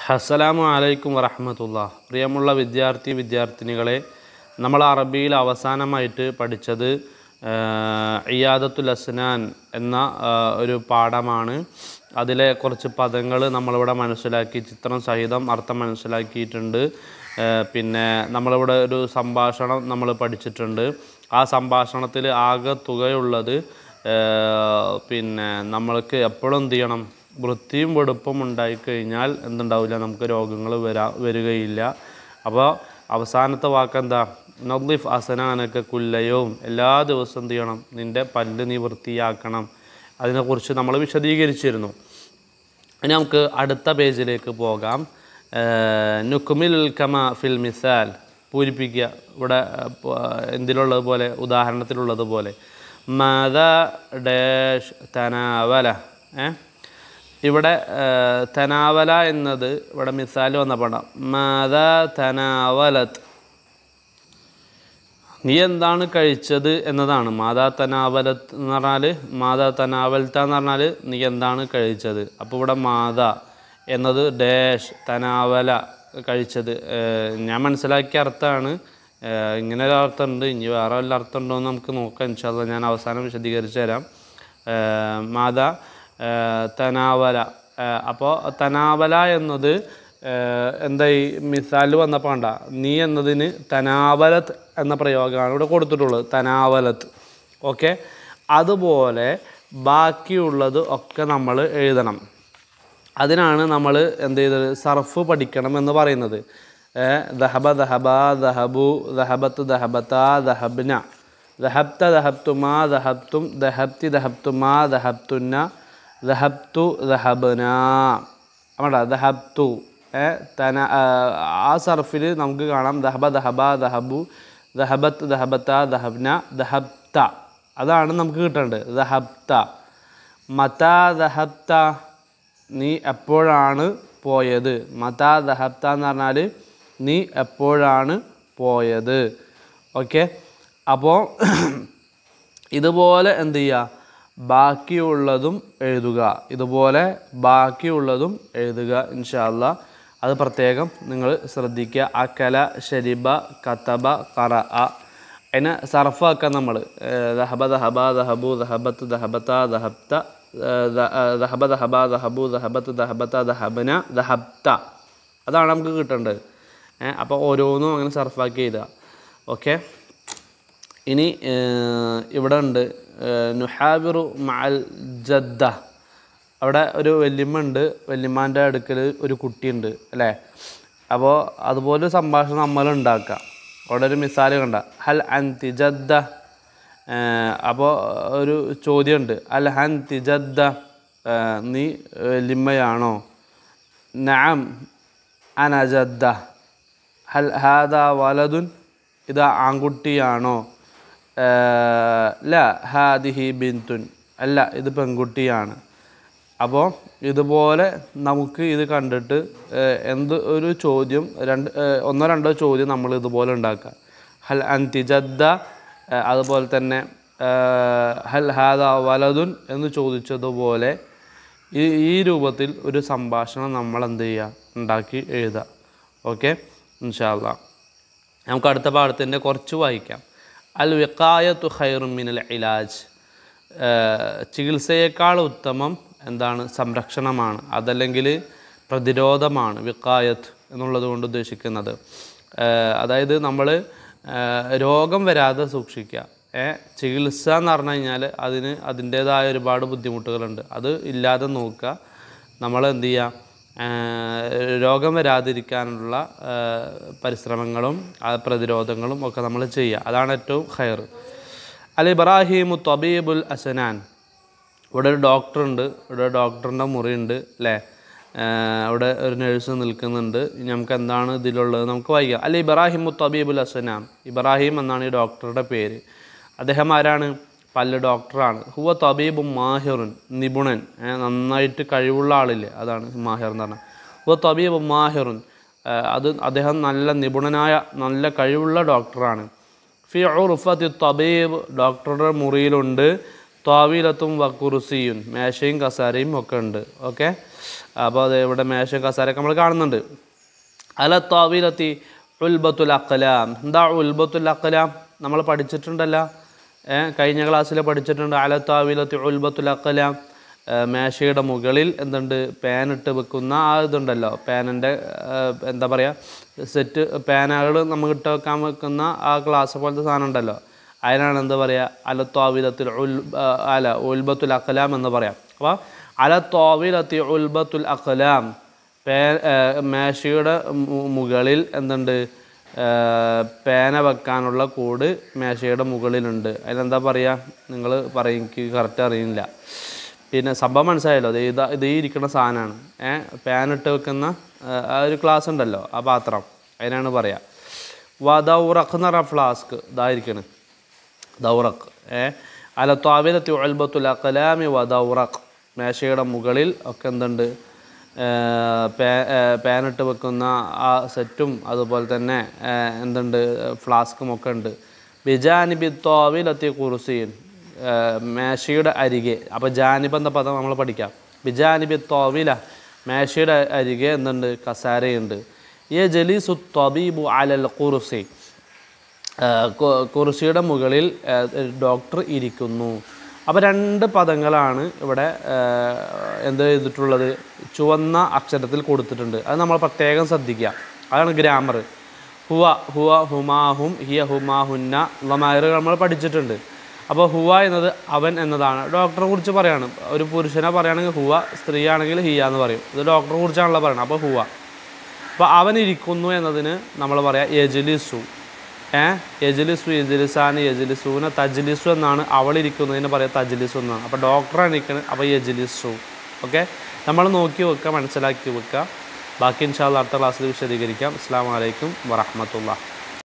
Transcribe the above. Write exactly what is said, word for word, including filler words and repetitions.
അസ്സലാമു അലൈക്കും വറഹ്മത്തുള്ളാഹി. പ്രിയമുള്ള വിദ്യാർത്ഥി വിദ്യാർത്ഥിനികളെ, നമ്മൾ അറബിയിൽ അവസാനമായിട്ട് പഠിച്ചത് ഇയാദത്തുൽ അസ്നാൻ എന്ന ഒരു പാഠമാണ്. അതിലെ കുറച്ച് പദങ്ങൾ നമ്മളിവിടെ മനസ്സിലാക്കി, ചിത്രം സഹിതം അർത്ഥം മനസ്സിലാക്കിയിട്ടുണ്ട്. പിന്നെ നമ്മളിവിടെ ഒരു സംഭാഷണം നമ്മൾ പഠിച്ചിട്ടുണ്ട്. ആ സംഭാഷണത്തിൽ ആകെ തുകയുള്ളത് പിന്നെ നമ്മൾക്ക് എപ്പോഴും എന്ത് ചെയ്യണം, വൃത്തിയും വെടുപ്പും ഉണ്ടായിക്കഴിഞ്ഞാൽ എന്തുണ്ടാവില്ല, നമുക്ക് രോഗങ്ങൾ വരാ വരികയില്ല. അപ്പോൾ അവസാനത്തെ വാക്കെന്താ? നദ്ലിഫ് അസനാനൊക്കെ കുല്ലയവും, എല്ലാ ദിവസവും എന്ത് ചെയ്യണം, നിൻ്റെ പല്ല് നീ വൃത്തിയാക്കണം. അതിനെക്കുറിച്ച് നമ്മൾ വിശദീകരിച്ചിരുന്നു. ഇനി നമുക്ക് അടുത്ത പേജിലേക്ക് പോകാം. നുക്മിൽ കമ ഫിൽ മിസാൽ, പൂരിപ്പിക്കുക. ഇവിടെ എന്തിലുള്ളതുപോലെ, ഉദാഹരണത്തിലുള്ളതുപോലെ മദ ഡാഷ് തനാവല. ഏ ഇവിടെ തനാവല എന്നത് ഇവിടെ മിസാൽ വന്നപ്പോൾ മദ തനാവലത്ത്, നീ എന്താണ് കഴിച്ചത് എന്നതാണ്. മാതാ തനാവലത്ത് എന്ന് പറഞ്ഞാൽ, മാതാ തനാവലത്ത എന്ന് പറഞ്ഞാൽ നീ എന്താണ് കഴിച്ചത്. അപ്പോൾ ഇവിടെ മാതാ എന്നത് ഡാഷ് തനാവല കഴിച്ചത്. ഞാൻ മനസ്സിലാക്കിയ അർത്ഥമാണ്. ഇങ്ങനെ ഒരു അർത്ഥമുണ്ട്, ഇനി വേറെ വല്ല അർത്ഥം ഉണ്ടോ എന്ന് നമുക്ക് നോക്കാം. ഇൻഷാ അല്ലാഹ് ഞാൻ അവസാനം വിശദീകരിച്ച് തരാം. മാതാ തനാവല. അപ്പോൾ തനാവല എന്നത് എന്താ, ഈ മിസാൽ വന്നപ്പോൾ കണ്ട, നീ എന്നതിന് തനാവലത്ത് എന്ന പ്രയോഗമാണ് ഇവിടെ കൊടുത്തിട്ടുള്ളത്, തനാവലത്ത്. ഓക്കെ, അതുപോലെ ബാക്കിയുള്ളത് ഒക്കെ നമ്മൾ എഴുതണം. അതിനാണ് നമ്മൾ എന്ത് ചെയ്തത്, സർഫ് പഠിക്കണം എന്ന് പറയുന്നത്. ദഹബ ദഹബ ദഹബു ദഹബത്ത് ദഹബത്ത ദഹബ്ന ദഹബ്ത ദഹബ്തുമാ ദഹബ്തും ദഹബ്തി ദഹബ്തുമാ ദഹബ്തുന്ന ദഹബ്തു ദഹബ്ന. അവിടെ ദഹബ്തു തന ആ സർഫിൽ നമുക്ക് കാണാം ദഹബ ദഹബ ദഹബു ദഹബത്ത് ദഹബത്ത ദഹബ്ന ദഹബ്ത. അതാണ് നമുക്ക് കിട്ടേണ്ടത്, ദഹബ്ത. മതാ ദഹബ്ത, നീ എപ്പോഴാണ് പോയത്. മതാ ദഹബ്ത എന്ന് പറഞ്ഞാൽ നീ എപ്പോഴാണ് പോയത്. ഓക്കെ, അപ്പോൾ ഇതുപോലെ എന്ത് ചെയ്യുക, ബാക്കിയുള്ളതും എഴുതുക. ഇതുപോലെ ബാക്കിയുള്ളതും എഴുതുക ഇൻഷാ അല്ലാഹ്. അത് പ്രത്യേകം നിങ്ങൾ ശ്രദ്ധിക്കുക. അക്കല ശരിബ കതബ ഖറഅ. അതിനെ സർഫാക്കാൻ നമ്മൾ ദഹബ ദഹബ ദഹബു ദഹബത്ത് ദഹബത്ത ദഹബ്ത ദഹബ ദഹബ ദഹബു ദഹബത്ത് ദഹബത്ത ദഹബന ദഹബ്ത. അതാണ് നമുക്ക് കിട്ടേണ്ടത്. അപ്പോൾ ഓരോന്നും അങ്ങനെ സർഫാക്കി എഴുതുക. ഓക്കെ, ഇനി ഇവിടെ ഉണ്ട് നുഹാബിറു മഅൽ ജദ്ദ. അവിടെ ഒരു വല്യമ്മ ഉണ്ട്, വല്യമ്മാൻ്റെ അടുക്കൽ ഒരു കുട്ടിയുണ്ട് അല്ലേ. അപ്പോൾ അതുപോലെ സംഭാഷണം നമ്മൾ ഉണ്ടാക്കുക. അവിടെ ഒരു മിസാൽ കണ്ട, ഹൽ അൻതി ജദ്ദ. അപ്പോൾ ഒരു ചോദ്യമുണ്ട്, അൽ അൻതി ജദ്ദ, നീ വല്യമ്മയാണോ. നഅം അന ജദ്ദ. ഹൽ ഹാദാ വലദുൻ, ഇത് ആൺകുട്ടിയാണോ. ല ഹാദിഹി ബിന്തുൻ, അല്ല ഇത് പെൺകുട്ടിയാണ്. അപ്പോൾ ഇതുപോലെ നമുക്ക് ഇത് കണ്ടിട്ട് എന്ത് ഒരു ചോദ്യം, രണ്ട് ഒന്നോ രണ്ടോ ചോദ്യം നമ്മൾ ഇതുപോലെ ഉണ്ടാക്കുക. ഹൽ അൻതി ജദ്ദ, അതുപോലെ തന്നെ ഹൽ ഹാദാ വലദുൻ എന്ന് ചോദിച്ചതുപോലെ ഈ ഈ രൂപത്തിൽ ഒരു സംഭാഷണം നമ്മൾ എന്ത് ചെയ്യുക, ഉണ്ടാക്കി എഴുതുക. ഓക്കെ, ഇൻഷാ അല്ലാഹ്. നമുക്ക് അടുത്ത പാഠത്തിൻ്റെ കുറച്ച് വായിക്കാം. അൽ വിഖായത്തു ഖൈറുൻ മിനൽ ഇലാജ്. ചികിത്സയേക്കാൾ ഉത്തമം എന്താണ്, സംരക്ഷണമാണ്, അതല്ലെങ്കിൽ പ്രതിരോധമാണ്. വിഖായത്ത് എന്നുള്ളത് കൊണ്ട് ഉദ്ദേശിക്കുന്നത് അതായത് നമ്മൾ രോഗം വരാതെ സൂക്ഷിക്കുക. ചികിത്സ എന്ന് പറഞ്ഞു കഴിഞ്ഞാൽ അതിന് അതിൻ്റേതായ ഒരുപാട് ബുദ്ധിമുട്ടുകളുണ്ട്. അത് ഇല്ലാതെ നോക്കുക. നമ്മൾ എന്ത് ചെയ്യുക, രോഗം വരാതിരിക്കാനുള്ള പരിശ്രമങ്ങളും പ്രതിരോധങ്ങളും ഒക്കെ നമ്മൾ ചെയ്യുക. അതാണ് ഏറ്റവും ഖൈർ. അൽ ഇബ്രാഹിമു തബീബുൽ അസ്നാൻ. ഇവിടെ ഒരു ഡോക്ടറുണ്ട്, ഇവിടെ ഡോക്ടറിൻ്റെ മുറിയുണ്ട് അല്ലേ. അവിടെ ഒരു നഴ്സ് നിൽക്കുന്നുണ്ട്. നമുക്ക് എന്താണ് ഇതിലുള്ളത് നമുക്ക് വായിക്കാം. അൽ ഇബ്രാഹിമു തബീബുൽ അസ്നാൻ. ഇബ്രാഹിം എന്നാണ് ഈ ഡോക്ടറുടെ പേര്. അദ്ദേഹം ആരാണ്? പല്ല് ഡോക്ടറാണ്. ഹുവ തബീബും മാഹിറുൻ, നിപുണൻ, നന്നായിട്ട് കഴിവുള്ള ആളില്ലേ, അതാണ് മാഹിർ എന്ന് പറഞ്ഞാൽ. ഹുവ തബീബും മാഹിറുൻ, അത് അദ്ദേഹം നല്ല നിപുണനായ നല്ല കഴിവുള്ള ഡോക്ടറാണ്. ഫി ഉർഫത്തി തബീബ്, ഡോക്ടറുടെ മുറിയിലുണ്ട്. ത്വാവീലത്തും വ കുർസിയുൻ, മേശയും കസാരയും ഒക്കെ ഉണ്ട്. ഓക്കെ, അപ്പോൾ അത് ഇവിടെ മേശയും കസാരയൊക്കെ നമ്മൾ കാണുന്നുണ്ട്. അല താവീലത്തി ഉൽബത്തുൽ അഖ്ലാം. എന്താ ഉൽബത്തുൽ അഖ്ലാം? നമ്മൾ പഠിച്ചിട്ടുണ്ടല്ലോ, കഴിഞ്ഞ ക്ലാസ്സിൽ പഠിച്ചിട്ടുണ്ട്. അല താവീലത്തി ഉൽബത്തുൽ അഖ്ലാം, മേശയുടെ മുകളിൽ എന്തുണ്ട്, പേനിട്ട് വെക്കുന്ന ആ ഇതുണ്ടല്ലോ, പേനിൻ്റെ എന്താ പറയുക സെറ്റ്, പേനകൾ നമുക്ക് ഇട്ട് വെക്കാൻ വെക്കുന്ന ആ ഗ്ലാസ് പോലത്തെ സാധനം ഉണ്ടല്ലോ, അതിനാണ് എന്താ പറയുക അല താവീലത്തിൽ ഉൽ അല ഉൽബത്തുൽ അഖ്ലാം എന്ന് പറയാം. അപ്പോൾ അല താവീലത്തി ഉൽബത്തുൽ അഖ്ലാം, പേ മേശയുടെ മുകളിൽ എന്തുണ്ട്, പേന വെക്കാനുള്ള കൂട് മേശയുടെ മുകളിലുണ്ട്. അതിലെന്താ പറയുക, നിങ്ങൾ പറയും, എനിക്ക് കറക്റ്റ് അറിയില്ല. പിന്നെ സംഭവം മനസ്സിലായല്ലോ, ഇത് ഇതാ ഇത് ഈ ഇരിക്കുന്ന സാധനമാണ്, ഏഹ് പേനിട്ട് വെക്കുന്ന ആ ഒരു ഗ്ലാസ് ഉണ്ടല്ലോ, ആ പാത്രം, അതിനാണ് പറയുക. വദൗറഖ് എന്ന് പറഞ്ഞ ഫ്ലാസ്ക് ഇതായിരിക്കണം, ദൗറഖ്. ഏഹ് അല താവീലത്തി ഉൽബത്തുൽ അഖ്ലാമി വദൗറഖ്, മേശയുടെ മുകളിൽ ഒക്കെ എന്തുണ്ട്, പേ പേനിട്ട് വെക്കുന്ന ആ സെറ്റും അതുപോലെ തന്നെ എന്തുണ്ട് ഫ്ലാസ്കും ഒക്കെ ഉണ്ട്. ബിജാനിബി താവീലത്തി കുർസിൻ, മേശയുടെ അരികെ. അപ്പോൾ ജാനിബ് എന്ന പദം നമ്മൾ പഠിക്കാം. ബിജാനിബി താവീല, മേശയുടെ അരികെ എന്തുണ്ട്, കസാരയുണ്ട്. യ ജലീസു തബീബു അലൽ കുർസി, കുർസിയുടെ മുകളിൽ ഡോക്ടർ ഇരിക്കുന്നു. അപ്പോൾ രണ്ട് പദങ്ങളാണ് ഇവിടെ എന്ത് ചെയ്തിട്ടുള്ളത്, ചുവന്ന അക്ഷരത്തിൽ കൊടുത്തിട്ടുണ്ട്. അത് നമ്മൾ പ്രത്യേകം ശ്രദ്ധിക്കുക, അതാണ് ഗ്രാമർ. ഹുവ ഹുവ ഹുമാഹും ഹിയ ഹുമാഹുന്ന ലമായർ നമ്മൾ പഠിച്ചിട്ടുണ്ട്. അപ്പോൾ ഹുവ എന്നത് അവൻ എന്നതാണ്, ഡോക്ടറെ കുറിച്ച് പറയാണ്. ഒരു പുരുഷനെ പറയുകയാണെങ്കിൽ ഹുവ, സ്ത്രീ ആണെങ്കിൽ ഹിയ എന്ന് പറയും. ഇത് ഡോക്ടറെ കുറിച്ചാണല്ലോ പറയുന്നത്. അപ്പോൾ ഹുവ, അപ്പോൾ അവൻ ഇരിക്കുന്നു എന്നതിന് നമ്മൾ പറയാം യജ്ലിസു. ഏഹ് യജ്ലിസു, യജ്ലിസാന്, യജ്ലിസൂന, തജ്ലിസു എന്നാണ്. അവളിരിക്കുന്നതിന് പറയാം തജ്ലിസു എന്നാണ്. അപ്പോൾ ഡോക്ടറാണ് ഇരിക്കുന്നത്, അപ്പോൾ യജ്ലിസു. ഓക്കെ, നമ്മൾ നോക്കി വെക്കുക, മനസ്സിലാക്കി വെക്കുക. ബാക്കി ഇൻഷാ അല്ലാഹ് അടുത്ത ക്ലാസ്സിൽ വിശദീകരിക്കാം. അസ്സലാമു അലൈക്കും വറഹ്മത്തുള്ളാഹി.